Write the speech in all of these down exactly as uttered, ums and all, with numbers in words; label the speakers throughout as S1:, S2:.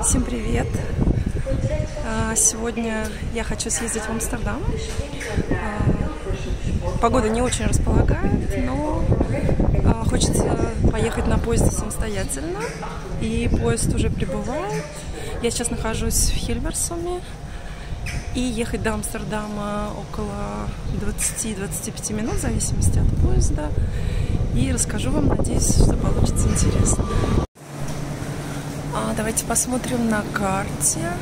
S1: Всем привет! Сегодня я хочу съездить в Амстердам. Погода не очень располагает, но хочется поехать на поезде самостоятельно. И поезд уже прибывает. Я сейчас нахожусь в Хильверсуме. И ехать до Амстердама около двадцати-двадцати пяти минут, в зависимости от поезда. И расскажу вам, надеюсь, что получится интересно. А, давайте посмотрим на карте.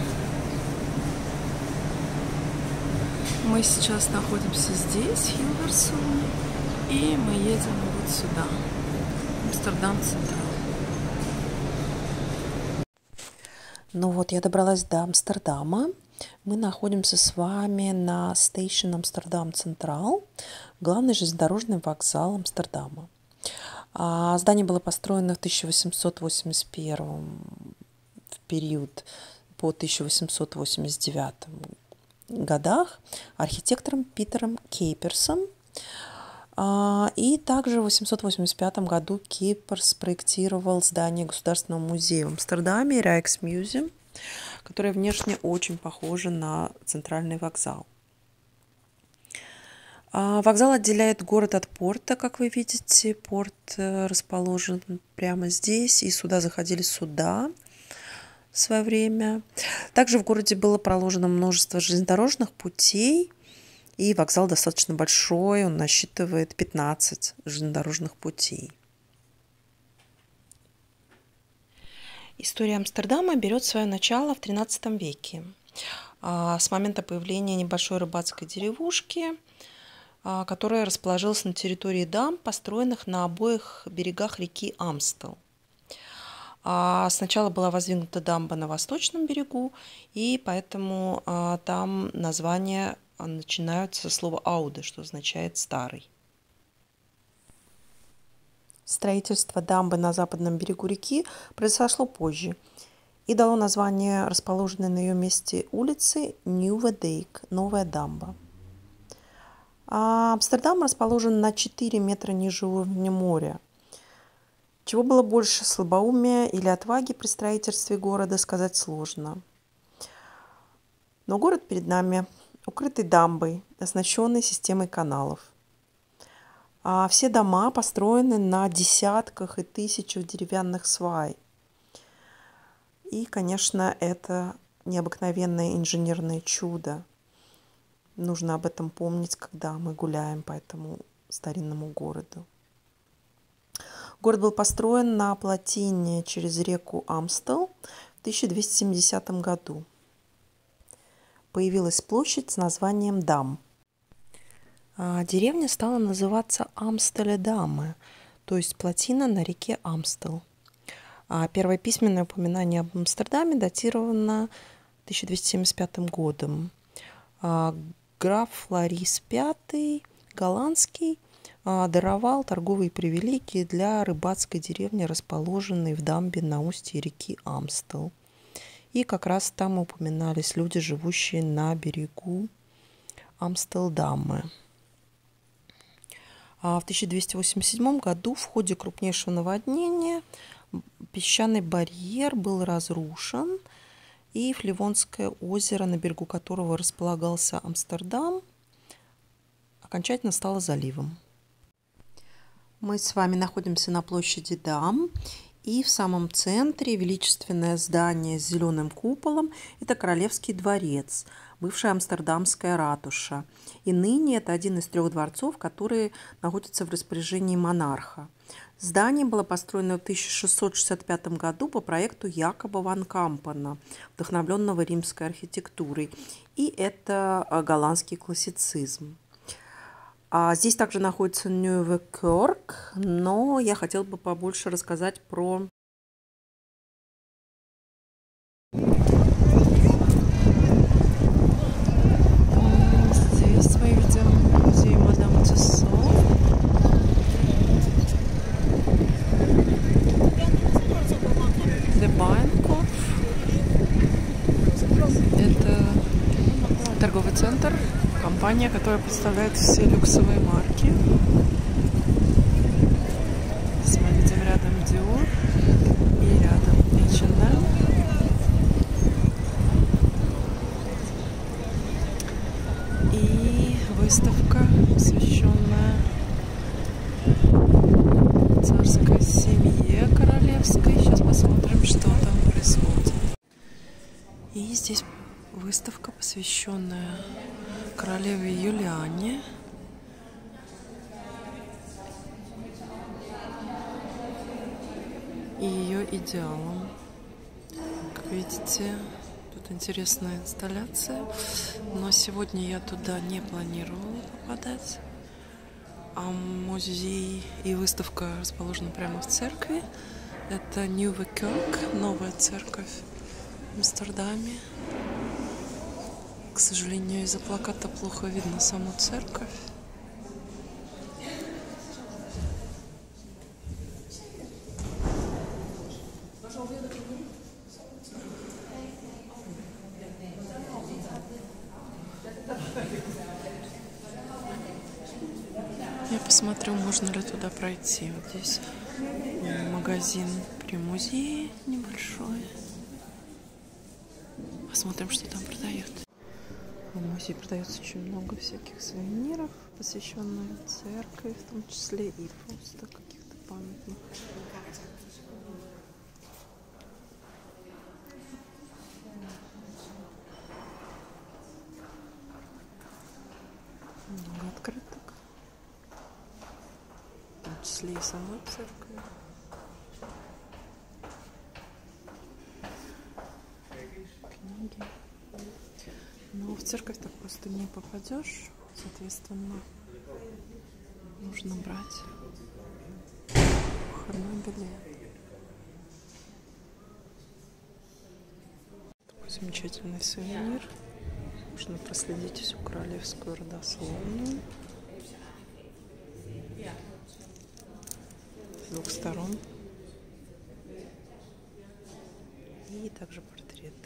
S1: Мы сейчас находимся здесь, в Хильверсуме, и мы едем вот сюда, Амстердам Централ.
S2: Ну вот, я добралась до Амстердама. Мы находимся с вами на Station Амстердам Централ, главный железнодорожный вокзал Амстердама. А здание было построено в тысяча восемьсот восемьдесят первом, в период по тысяча восемьсот восемьдесят девятом годах архитектором Питером Куйперсом. И также в восемьсот восемьдесят пятом году Куйперс спроектировал здание Государственного музея в Амстердаме, Rijksmuseum, которое внешне очень похоже на центральный вокзал. Вокзал отделяет город от порта, как вы видите. Порт расположен прямо здесь, и сюда заходили суда в свое время. Также в городе было проложено множество железнодорожных путей, и вокзал достаточно большой, он насчитывает пятнадцать железнодорожных путей. История Амстердама берет свое начало в тринадцатом веке, с момента появления небольшой рыбацкой деревушки, которая расположилась на территории дамб, построенных на обоих берегах реки Амстел. Сначала была воздвигнута дамба на восточном берегу, и поэтому там названия начинаются со слова «ауде», что означает «старый». Строительство дамбы на западном берегу реки произошло позже и дало название расположенной на ее месте улицы Nieuwe Dijk, новая дамба. А Амстердам расположен на четыре метра ниже уровня моря. Чего было больше, слабоумия или отваги при строительстве города, сказать сложно. Но город перед нами, укрытый дамбой, оснащенный системой каналов. А все дома построены на десятках и тысячах деревянных свай. И, конечно, это необыкновенное инженерное чудо. Нужно об этом помнить, когда мы гуляем по этому старинному городу. Город был построен на плотине через реку Амстел в тысяча двести семидесятом году. Появилась площадь с названием Дам. А деревня стала называться Амстеледаме, то есть плотина на реке Амстел. А первое письменное упоминание об Амстердаме датировано тысяча двести семьдесят пятым годом. А граф Флорис пятый, голландский, даровал торговые привилегии для рыбацкой деревни, расположенной в дамбе на устье реки Амстел. И как раз там упоминались люди, живущие на берегу Амстелдамы. А в тысяча двести восемьдесят седьмом году в ходе крупнейшего наводнения песчаный барьер был разрушен, и Фливонское озеро, на берегу которого располагался Амстердам, окончательно стало заливом. Мы с вами находимся на площади Дам, и в самом центре величественное здание с зеленым куполом – это Королевский дворец, бывшая амстердамская ратуша. И ныне это один из трех дворцов, которые находятся в распоряжении монарха. Здание было построено в тысяча шестьсот шестьдесят пятом году по проекту Якоба ван Кампена, вдохновленного римской архитектурой. И это голландский классицизм. А здесь также находится Nieuwe Kerk, но я хотела бы побольше рассказать про
S1: здесь мы видим музей Мадам Тюссо. Дебайнкоф. Это торговый центр, компания, которая представляет все люксовые марки. Здесь мы видим рядом Dior и рядом эйч энд эм. И здесь выставка, посвященная королеве Юлиане. И ее идеалам. Как видите, тут интересная инсталляция. Но сегодня я туда не планировала попадать. А музей и выставка расположены прямо в церкви. Это Nieuwe Kerk, новая церковь в Амстердаме. К сожалению, из-за плаката плохо видно саму церковь. Я посмотрю, можно ли туда пройти. Вот здесь магазин при музее небольшой. Посмотрим, что там продают. В музее продается очень много всяких сувениров, посвященных церкви, в том числе и просто каких-то памятных. Много открыток, в том числе и самой церкви. Книги. Но в церковь так просто не попадешь, соответственно, нужно брать входной билет. Такой замечательный сувенир. Можно проследить всю королевскую родословную с двух сторон. И также портреты.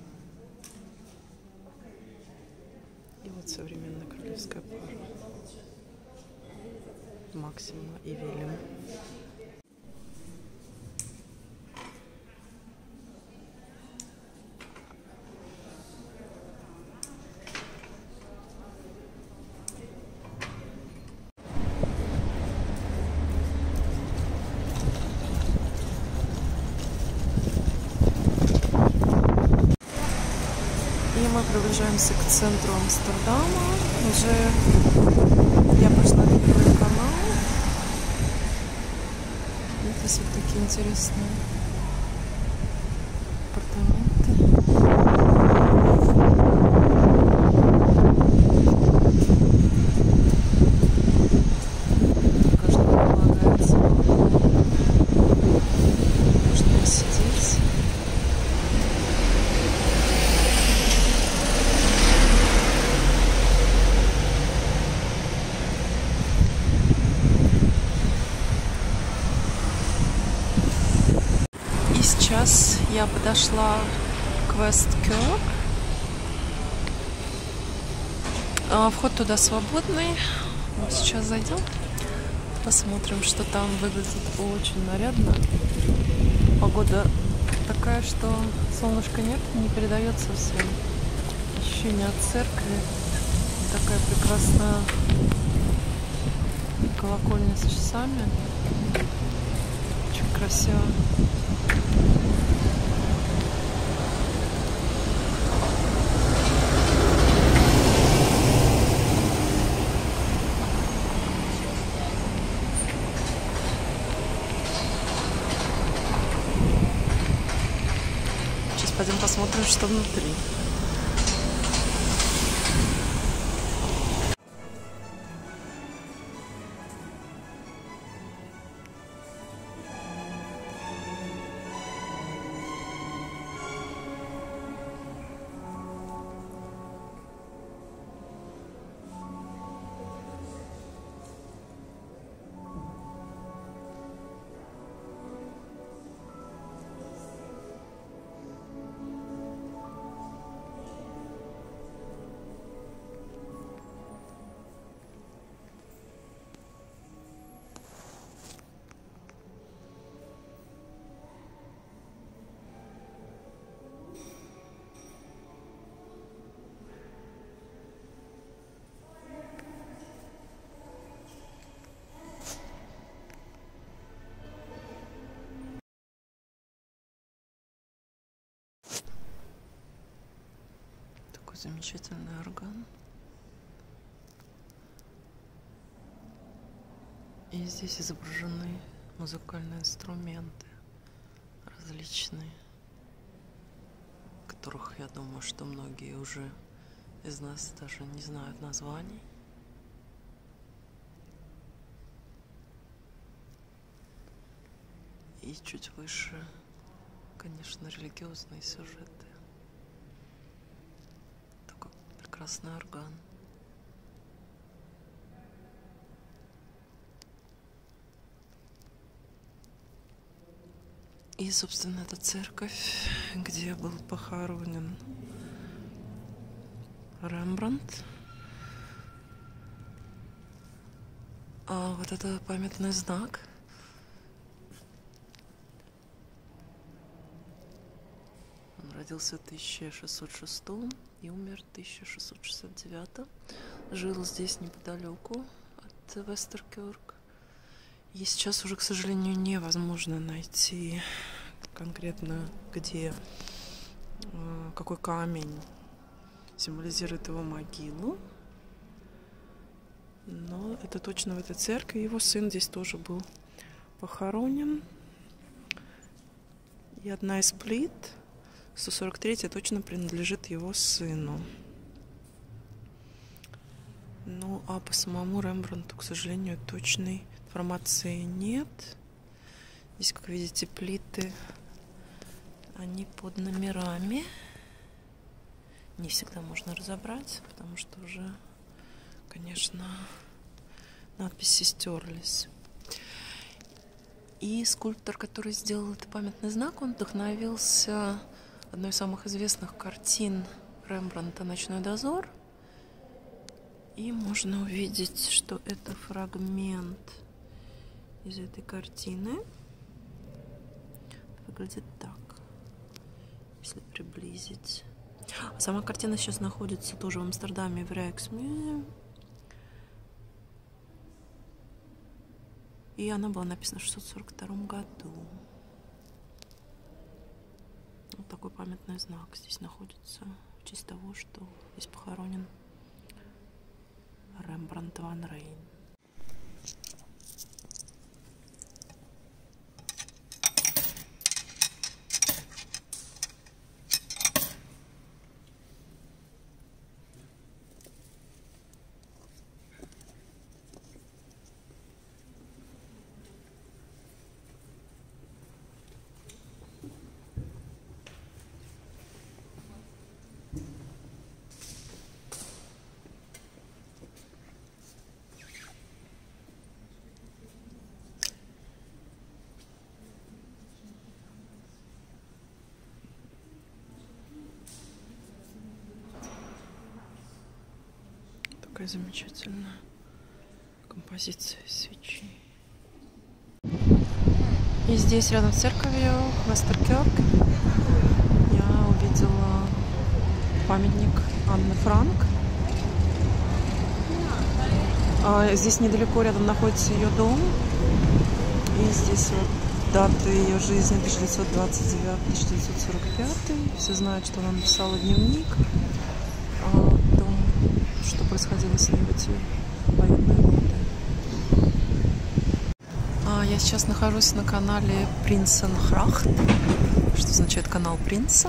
S1: И вот современная королевская пара. Максима и Вильям. Мы приближаемся к центру Амстердама. Уже я пошла на первый канал. Здесь вот такие интересные апартаменты. Каждому полагается. Можно сидеть. Сейчас я подошла к West Kerk. Вход туда свободный. Вот сейчас зайдем, посмотрим, что там. Выглядит очень нарядно. Погода такая, что солнышка нет, не передает совсем ощущение от церкви. Такая прекрасная колокольня с часами. Очень красиво. Сейчас пойдем посмотрим, что внутри. Такой замечательный орган. И здесь изображены музыкальные инструменты различные, которых, я думаю, что многие уже из нас даже не знают названий. И чуть выше, конечно, религиозные сюжеты. Такой прекрасный орган. И, собственно, это церковь, где был похоронен Рембрандт. А вот это памятный знак. Он родился в тысяча шестьсот шестом и умер в тысяча шестьсот шестьдесят девятом. Жил здесь неподалеку от Вестеркёрк. И сейчас уже, к сожалению, невозможно найти конкретно, где, какой камень символизирует его могилу. Но это точно в этой церкви. Его сын здесь тоже был похоронен. И одна из плит, сто сорок третья, точно принадлежит его сыну. Ну, а по самому Рембрандту, к сожалению, точной информации нет. Здесь, как видите, плиты, они под номерами. Не всегда можно разобрать, потому что уже, конечно, надписи стерлись. И скульптор, который сделал этот памятный знак, он вдохновился одной из самых известных картин Рембрандта «Ночной дозор». И можно увидеть, что это фрагмент из этой картины. Выглядит так, если приблизить. Сама картина сейчас находится тоже в Амстердаме, в Rijksmuseum. И она была написана в шестьсот сорок втором году. Вот такой памятный знак здесь находится в честь того, что здесь похоронен Рембрандт ван Рейн. Такая замечательная композиция свечи. И здесь, рядом с церковью Вестеркёрк, я увидела памятник Анны Франк. А здесь недалеко рядом находится ее дом. И здесь вот даты ее жизни тысяча девятьсот двадцать девятый — тысяча девятьсот сорок пятый. Все знают, что она написала дневник о том, что происходило с ней в эти военные годы. А я сейчас нахожусь на канале Принценхрахт, что означает канал принца.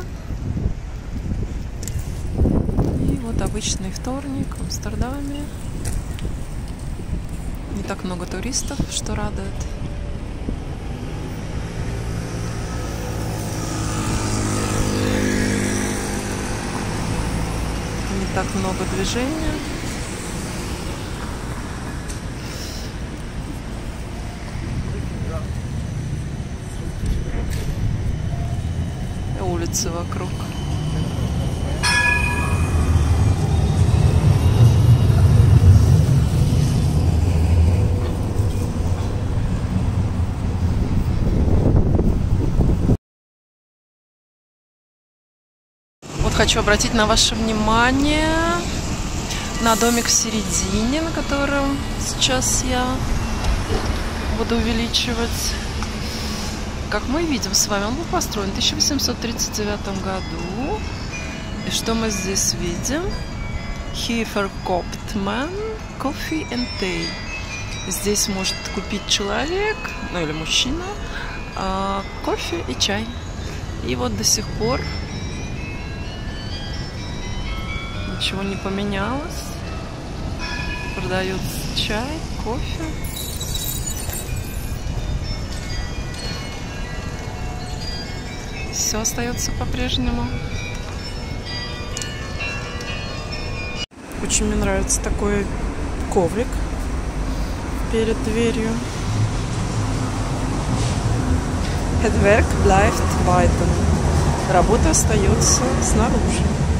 S1: И вот обычный вторник в Амстердаме. Не так много туристов, что радует. Не так много движения. И улицы вокруг. Хочу обратить на ваше внимание на домик в середине, на котором сейчас я буду увеличивать. Как мы видим с вами, он был построен в тысяча восемьсот тридцать девятом году. И что мы здесь видим? Hifferkoptman Coffee and Tea. Здесь может купить человек, ну или мужчина, кофе и чай. И вот до сих пор ничего не поменялось. Продается чай, кофе. Все остается по-прежнему. Очень мне нравится такой коврик перед дверью. Het werk blijft buiten. Работа остается снаружи.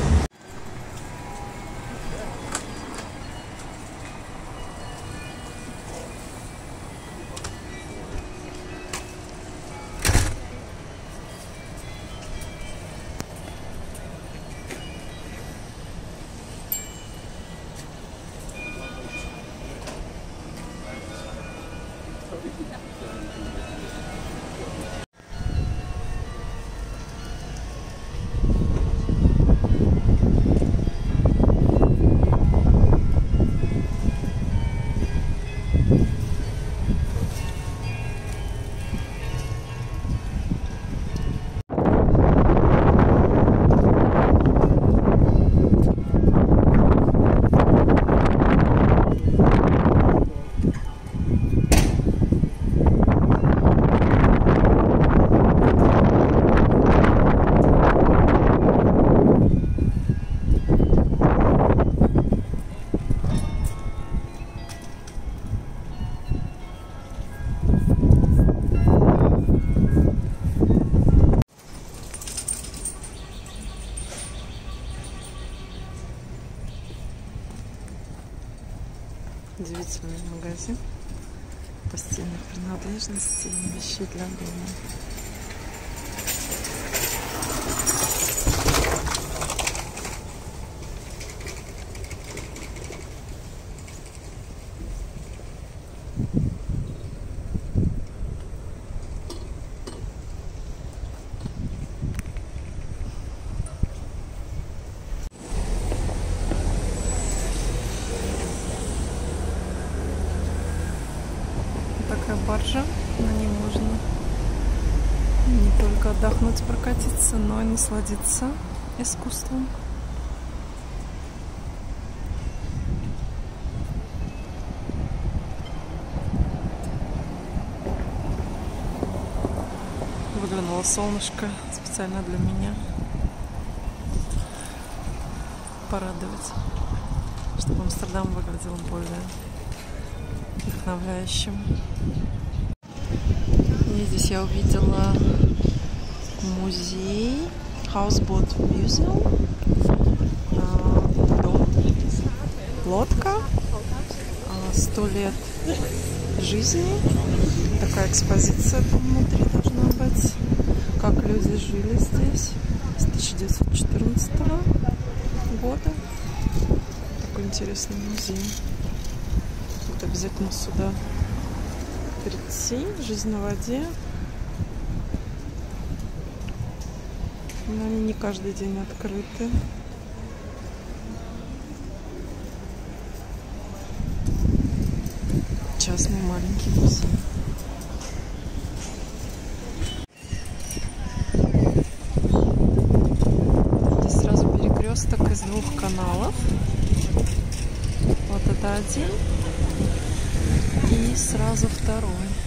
S1: Удивительный магазин постельных принадлежностей и вещей для дома. Такая баржа, на ней можно не только отдохнуть, прокатиться, но и насладиться искусством. Выглянуло солнышко специально для меня. Порадовать, чтобы Амстердам выглядел более вдохновляющим. И здесь я увидела музей Houseboat Museum, дом, лодка, сто лет жизни. Такая экспозиция там внутри должна быть, как люди жили здесь с тысяча девятьсот четырнадцатого года. Такой интересный музей. Вот обязательно сюда прийти. Жизнь на воде. Но они не каждый день открыты. Частный маленький музей. Здесь сразу перекресток из двух каналов. Вот это один. И сразу второй.